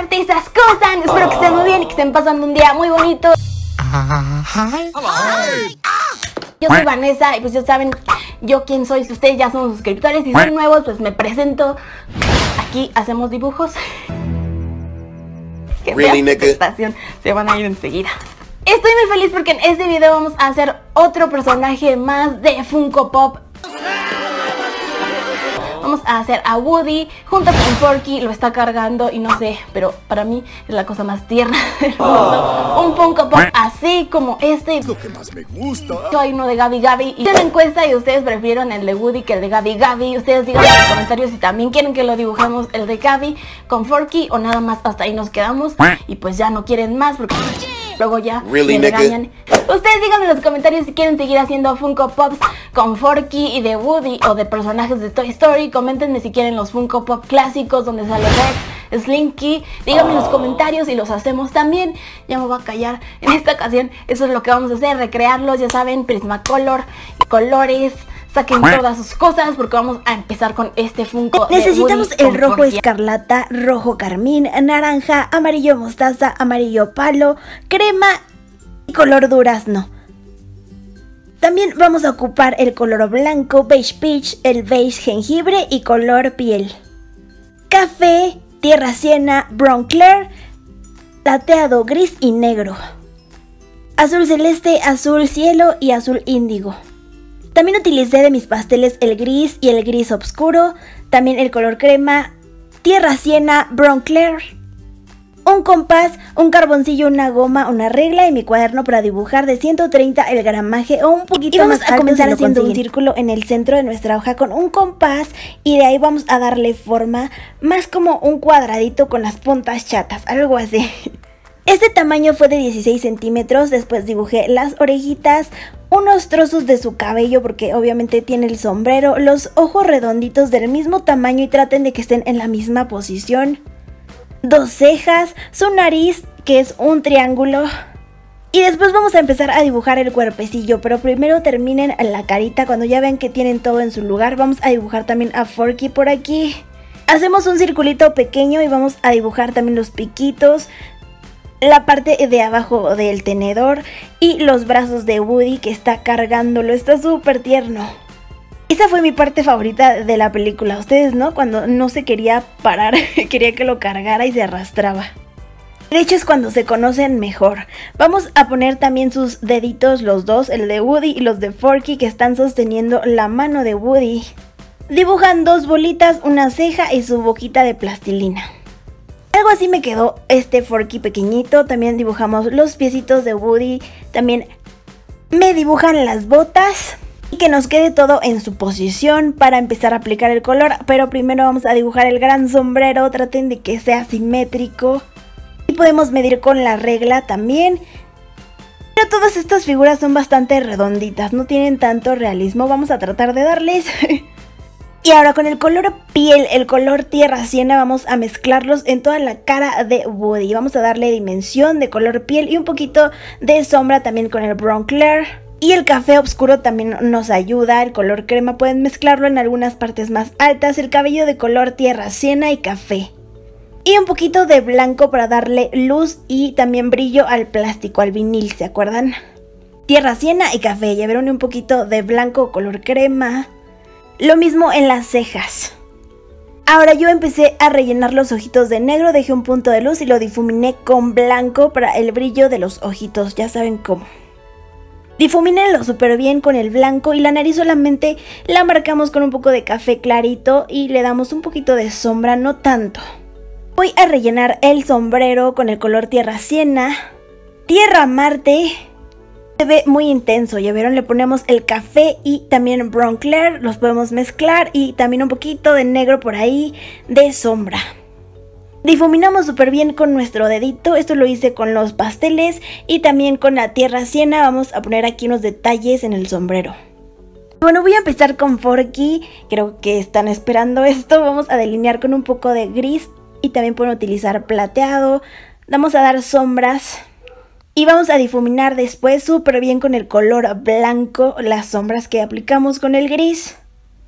artistas, ¿cómo están? Espero que estén muy bien y que estén pasando un día muy bonito. Yo soy Vanessa y pues ya saben yo quién soy. Si ustedes ya son suscriptores y son nuevos, pues me presento. Aquí hacemos dibujos. Que Really, nigga? se van a ir enseguida. Estoy muy feliz porque en este video vamos a hacer otro personaje más de Funko Pop. Vamos a hacer a Woody junto con Forky, lo está cargando y no sé, pero para mí es la cosa más tierna del mundo. Un Funko Pop así como este. Es lo que más me gusta. Hay uno de Gabi Gabi y hice una encuesta y ustedes prefieren el de Woody que el de Gabi Gabi. Ustedes digan en los comentarios si también quieren que lo dibujemos el de Gabi con Forky o nada más hasta ahí nos quedamos y pues ya no quieren más porque luego ya me regañan. Ustedes díganme en los comentarios si quieren seguir haciendo Funko Pops con Forky y de Woody o de personajes de Toy Story. Coméntenme si quieren los Funko Pop clásicos donde sale Rex, Slinky. Díganme en los comentarios y los hacemos también. Ya me voy a callar en esta ocasión. Eso es lo que vamos a hacer, recrearlos, ya saben, Prismacolor, colores. Saquen todas sus cosas porque vamos a empezar con este Funko. Necesitamos el rojo escarlata, rojo carmín, naranja, amarillo mostaza, amarillo palo, crema y color durazno. También vamos a ocupar el color blanco, beige peach, el beige jengibre y color piel. Café, tierra siena, brown clair, plateado, gris y negro. Azul celeste, azul cielo y azul índigo. También utilicé de mis pasteles el gris y el gris oscuro, también el color crema, tierra siena, brown clair, un compás, un carboncillo, una goma, una regla y mi cuaderno para dibujar de 130 el gramaje o un poquito más alto. Y vamos a comenzar haciendo un círculo en el centro de nuestra hoja con un compás y de ahí vamos a darle forma más como un cuadradito con las puntas chatas, algo así. Este tamaño fue de 16 centímetros, después dibujé las orejitas, unos trozos de su cabello porque obviamente tiene el sombrero, los ojos redonditos del mismo tamaño y traten de que estén en la misma posición, dos cejas, su nariz que es un triángulo y después vamos a empezar a dibujar el cuerpecillo, pero primero terminen la carita. Cuando ya ven que tienen todo en su lugar vamos a dibujar también a Forky por aquí. Hacemos un circulito pequeño y vamos a dibujar también los piquitos, la parte de abajo del tenedor y los brazos de Woody que está cargándolo. Está súper tierno. Esa fue mi parte favorita de la película. Ustedes, ¿no? Cuando no se quería parar, quería que lo cargara y se arrastraba. De hecho es cuando se conocen mejor. Vamos a poner también sus deditos los dos, el de Woody y los de Forky que están sosteniendo la mano de Woody. Dibujan dos bolitas, una ceja y su boquita de plastilina. Algo así me quedó este Forky pequeñito. También dibujamos los piecitos de Woody. También me dibujan las botas. Y que nos quede todo en su posición para empezar a aplicar el color. Pero primero vamos a dibujar el gran sombrero. Traten de que sea simétrico. Y podemos medir con la regla también. Pero todas estas figuras son bastante redonditas. No tienen tanto realismo. Vamos a tratar de darles... Y ahora con el color piel, el color tierra siena, vamos a mezclarlos en toda la cara de Woody. Vamos a darle dimensión de color piel y un poquito de sombra también con el brown clair. Y el café oscuro también nos ayuda, el color crema pueden mezclarlo en algunas partes más altas. El cabello de color tierra siena y café. Y un poquito de blanco para darle luz y también brillo al plástico, al vinil, ¿se acuerdan? Tierra siena y café, ya vieron, un poquito de blanco color crema. Lo mismo en las cejas. Ahora yo empecé a rellenar los ojitos de negro, dejé un punto de luz y lo difuminé con blanco para el brillo de los ojitos, ya saben cómo. Difumínenlo súper bien con el blanco y la nariz solamente la marcamos con un poco de café clarito y le damos un poquito de sombra, no tanto. Voy a rellenar el sombrero con el color tierra siena, tierra Marte. Se ve muy intenso, ya vieron, le ponemos el café y también brown clair, los podemos mezclar y también un poquito de negro por ahí de sombra. Difuminamos súper bien con nuestro dedito, esto lo hice con los pasteles y también con la tierra siena. Vamos a poner aquí unos detalles en el sombrero. Bueno, voy a empezar con Forky, creo que están esperando esto. Vamos a delinear con un poco de gris y también pueden utilizar plateado. Vamos a dar sombras. Y vamos a difuminar después súper bien con el color blanco las sombras que aplicamos con el gris.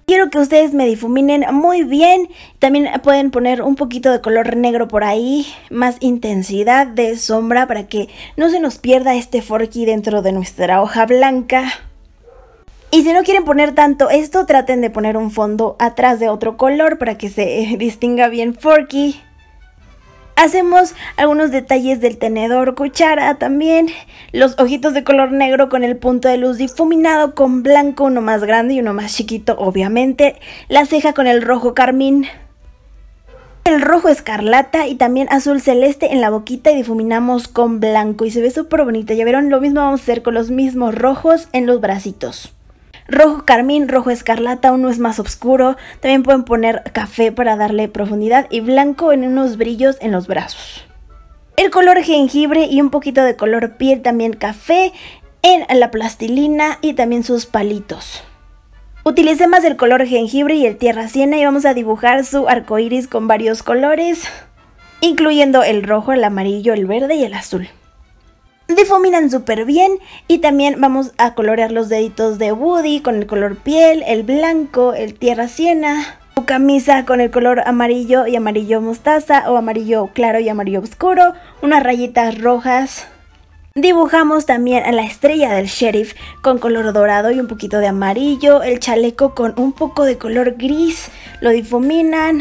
Quiero que ustedes me difuminen muy bien. También pueden poner un poquito de color negro por ahí, más intensidad de sombra para que no se nos pierda este Forky dentro de nuestra hoja blanca. Y si no quieren poner tanto esto, traten de poner un fondo atrás de otro color para que se distinga bien Forky. Hacemos algunos detalles del tenedor, cuchara también. Los ojitos de color negro con el punto de luz difuminado con blanco, uno más grande y uno más chiquito, obviamente. La ceja con el rojo carmín. El rojo escarlata y también azul celeste en la boquita y difuminamos con blanco. Y se ve súper bonito, ya vieron, lo mismo vamos a hacer con los mismos rojos en los bracitos. Rojo carmín, rojo escarlata, uno es más oscuro. También pueden poner café para darle profundidad y blanco en unos brillos en los brazos. El color jengibre y un poquito de color piel, también café en la plastilina y también sus palitos. Utilicé más el color jengibre y el tierra siena y vamos a dibujar su arco iris con varios colores, incluyendo el rojo, el amarillo, el verde y el azul. Difuminan súper bien y también vamos a colorear los deditos de Woody con el color piel, el blanco, el tierra siena, su camisa con el color amarillo y amarillo mostaza o amarillo claro y amarillo oscuro, unas rayitas rojas. Dibujamos también a la estrella del sheriff con color dorado y un poquito de amarillo, el chaleco con un poco de color gris, lo difuminan.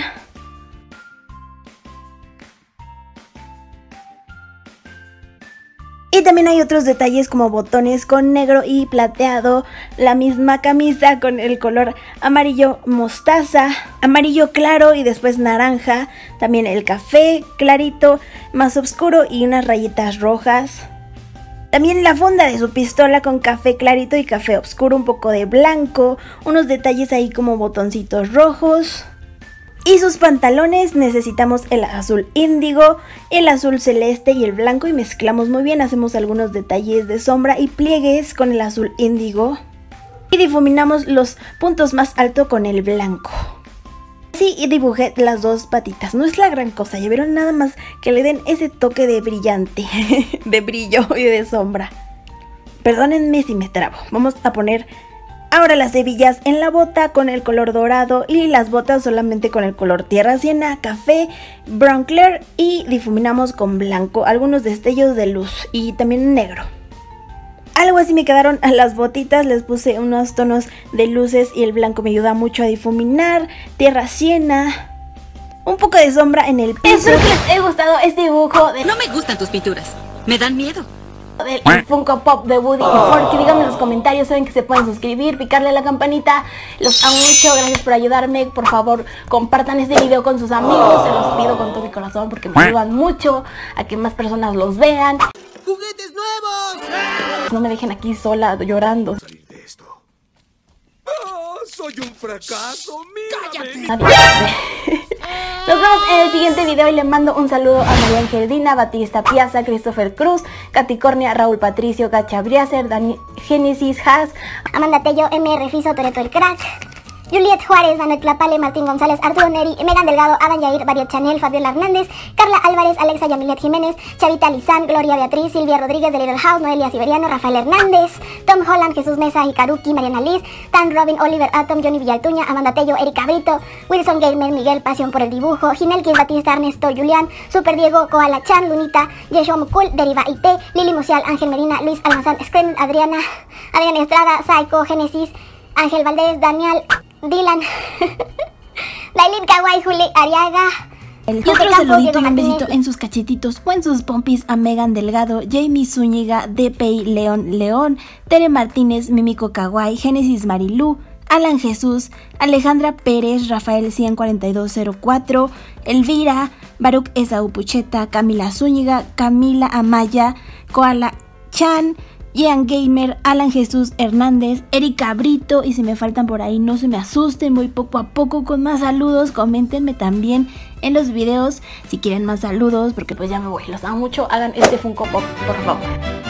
Y también hay otros detalles como botones con negro y plateado, la misma camisa con el color amarillo mostaza, amarillo claro y después naranja, también el café clarito, más oscuro y unas rayitas rojas. También la funda de su pistola con café clarito y café oscuro, un poco de blanco, unos detalles ahí como botoncitos rojos. Y sus pantalones necesitamos el azul índigo, el azul celeste y el blanco y mezclamos muy bien. Hacemos algunos detalles de sombra y pliegues con el azul índigo. Y difuminamos los puntos más altos con el blanco. Así dibujé las dos patitas. No es la gran cosa, ya vieron, nada más que le den ese toque de brillante, de brillo y de sombra. Perdónenme si me trabo. Vamos a poner ahora las hebillas en la bota con el color dorado y las botas solamente con el color tierra siena, café, brown clear y difuminamos con blanco, algunos destellos de luz y también negro. Algo así me quedaron a las botitas, les puse unos tonos de luces y el blanco me ayuda mucho a difuminar, tierra siena, un poco de sombra en el piso. Espero que les haya gustado este dibujo de... No me gustan tus pinturas, me dan miedo. del Funko Pop de Woody y Forky. Díganme en los comentarios, saben que se pueden suscribir, picarle a la campanita. Los amo mucho, gracias por ayudarme. Por favor, compartan este video con sus amigos, se los pido con todo mi corazón porque me ayudan mucho a que más personas los vean. ¡Juguetes nuevos! No me dejen aquí sola llorando. Salir de esto. ¡Oh, soy un fracaso! ¡Mírame! Nos vemos en el siguiente video y le mando un saludo a María Angelina, Batista Piazza, Christopher Cruz, Katy Cornia, Raúl Patricio, Gacha Briacer, Dani Genesis Haas, Amanda Tello, MR Fiso, Toreto el Crack, Juliet Juárez, Manuel Tlapale, Martín González, Arturo Neri, Megan Delgado, Adán Yair, Variet Chanel, Fabiola Hernández, Carla Álvarez, Alexa Yamilet Jiménez, Chavita Lizán, Gloria Beatriz, Silvia Rodríguez de Little House, Noelia Siberiano, Rafael Hernández, Tom Holland, Jesús Mesa, Hikaruki, Mariana Liz, Tan Robin, Oliver Atom, Johnny Villaltuña, Amanda Tello, Erika Brito, Wilson Gamer, Miguel Pasión por el Dibujo, Ginelkis Batista, Ernesto Julián, Super Diego, Koala Chan, Lunita, Yeshua Mukul, Deriva IT, Lili Musial, Ángel Medina, Luis Almazán, Scream, Adriana Estrada, Psycho, Genesis, Ángel Valdés, Daniel, Dylan, Dailin Kawaii, Juli Ariaga. Y otro saludito y un besito en sus cachetitos o en sus pompis a Megan Delgado, Jamie Zúñiga, DPI León, Tere Martínez, Mímico Kawaii, Génesis Marilú, Alan Jesús, Alejandra Pérez, Rafael 14204, Elvira, Baruch Esaú Pucheta, Camila Zúñiga, Camila Amaya, Koala Chan, Ian Gamer, Alan Jesús Hernández, Erika Brito, y si me faltan por ahí no se me asusten, voy poco a poco con más saludos. Coméntenme también en los videos si quieren más saludos, porque pues ya me voy, los amo mucho, hagan este Funko Pop, por favor.